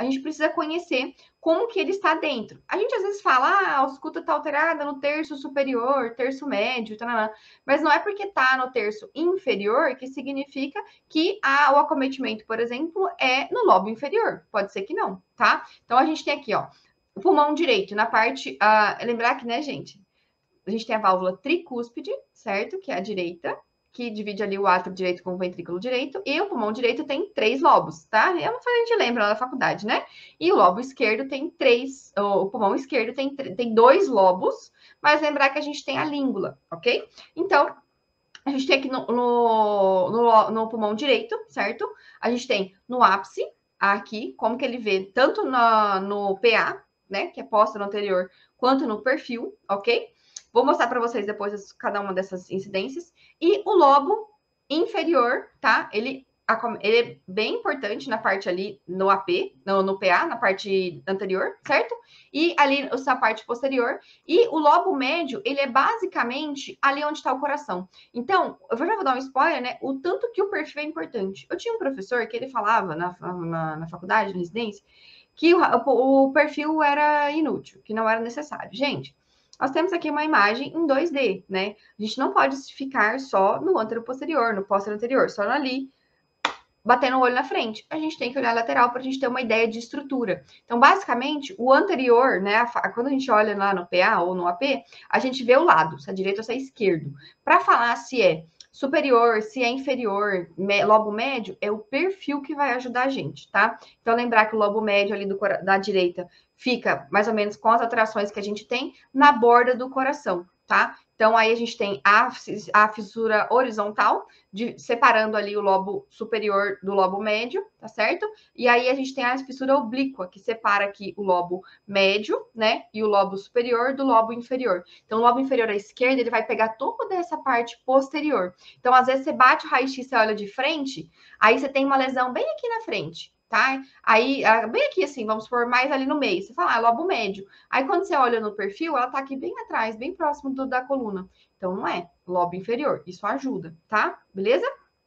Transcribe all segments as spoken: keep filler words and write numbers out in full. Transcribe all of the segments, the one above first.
gente precisa conhecer como que ele está dentro. A gente às vezes fala, ah, a ausculta está alterada no terço superior, terço médio, tarará. Mas não é porque está no terço inferior que significa que a, o acometimento, por exemplo, é no lobo inferior. Pode ser que não, tá? Então a gente tem aqui, ó, o pulmão direito, na parte, uh, lembrar que, né, gente, a gente tem a válvula tricúspide, certo? Que é a direita, que divide ali o átrio direito com o ventrículo direito, e o pulmão direito tem três lobos, tá? É uma coisa que a gente lembra lá da faculdade, né? E o lobo esquerdo tem três, o pulmão esquerdo tem, tem dois lobos, mas lembrar que a gente tem a língula, ok? Então, a gente tem aqui no, no, no, no pulmão direito, certo? A gente tem no ápice, aqui, como que ele vê, tanto na, no P A, né, que é posta no anterior, quanto no perfil, ok? Vou mostrar para vocês depois cada uma dessas incidências. E o lobo inferior, tá? Ele, ele é bem importante na parte ali no A P, no, no P A, na parte anterior, certo? E ali na parte posterior. E o lobo médio, ele é basicamente ali onde está o coração. Então, eu já vou dar um spoiler, né? O tanto que o perfil é importante. Eu tinha um professor que ele falava na, na, na faculdade, na residência, que o, o perfil era inútil, que não era necessário. Gente, nós temos aqui uma imagem em dois D, né? A gente não pode ficar só no antero posterior, no póstero anterior, só ali, batendo o olho na frente. A gente tem que olhar a lateral para a gente ter uma ideia de estrutura. Então, basicamente, o anterior, né? Quando a gente olha lá no P A ou no A P, a gente vê o lado, se é direito ou se é esquerdo. Para falar se é superior, se é inferior, lobo médio, é o perfil que vai ajudar a gente, tá? Então, lembrar que o lobo médio ali do, da direita fica mais ou menos com as alterações que a gente tem na borda do coração, tá? Então, aí a gente tem a, a fissura horizontal, de, separando ali o lobo superior do lobo médio, tá certo? E aí a gente tem a fissura oblíqua, que separa aqui o lobo médio, né? E o lobo superior do lobo inferior. Então, o lobo inferior à esquerda, ele vai pegar toda essa parte posterior. Então, às vezes, você bate o raio-x, você olha de frente, aí você tem uma lesão bem aqui na frente, tá? Aí, bem aqui, assim, vamos por mais ali no meio. Você fala, ah, lobo médio. Aí, quando você olha no perfil, ela tá aqui bem atrás, bem próximo do, da coluna. Então, não é lobo inferior. Isso ajuda, tá? Beleza?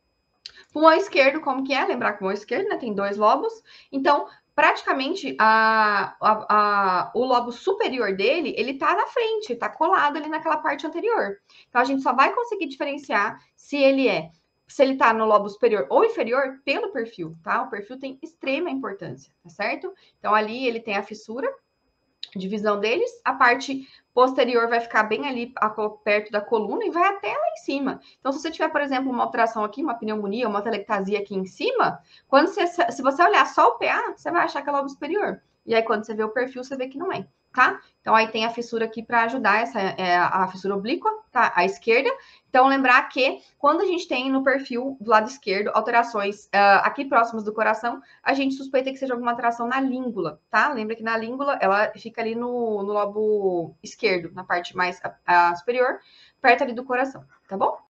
Pulmão esquerdo, como que é? Lembrar que o pulmão esquerdo, né? Tem dois lobos. Então, praticamente, a, a, a, o lobo superior dele, ele tá na frente, tá colado ali naquela parte anterior. Então, a gente só vai conseguir diferenciar se ele é se ele tá no lobo superior ou inferior pelo perfil, tá? O perfil tem extrema importância, tá certo? Então, ali ele tem a fissura, divisão deles, a parte posterior vai ficar bem ali perto da coluna e vai até lá em cima. Então, se você tiver, por exemplo, uma alteração aqui, uma pneumonia, uma telectasia aqui em cima, quando você, se você olhar só o P A, você vai achar que é lobo superior. E aí, quando você vê o perfil, você vê que não é, tá? Então, aí tem a fissura aqui para ajudar, essa é a fissura oblíqua, tá? À esquerda. Então, lembrar que quando a gente tem no perfil do lado esquerdo alterações uh, aqui próximas do coração, a gente suspeita que seja alguma alteração na língula, tá? Lembra que na língula ela fica ali no, no lobo esquerdo, na parte mais a, a superior, perto ali do coração, tá bom?